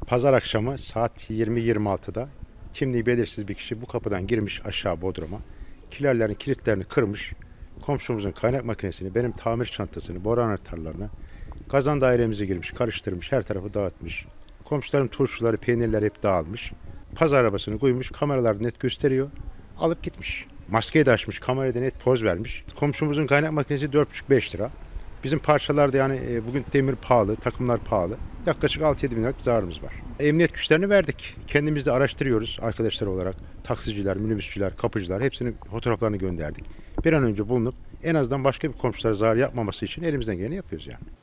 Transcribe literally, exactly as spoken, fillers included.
Pazar akşamı saat yirmi yirmi altıda kimliği belirsiz bir kişi bu kapıdan girmiş aşağı Bodrum'a. Kilerlerin kilitlerini kırmış. Komşumuzun kaynak makinesini, benim tamir çantasını, boru anahtarlarını, kazan dairemize girmiş, karıştırmış, her tarafı dağıtmış. Komşuların turşuları, peynirleri hep dağılmış. Pazar arabasını koymuş, kameralar net gösteriyor. Alıp gitmiş. Maskeyi de açmış, kamerada net poz vermiş. Komşumuzun kaynak makinesi dört buçuk beş lira. Bizim parçalarda yani e, bugün demir pahalı, takımlar pahalı. Yaklaşık altı yedi bin liralık zararımız var. Emniyet güçlerini verdik. Kendimiz de araştırıyoruz arkadaşlar olarak. Taksiciler, minibüsçüler, kapıcılar hepsinin fotoğraflarını gönderdik. Bir an önce bulunup en azından başka bir komşulara zarar yapmaması için elimizden geleni yapıyoruz yani.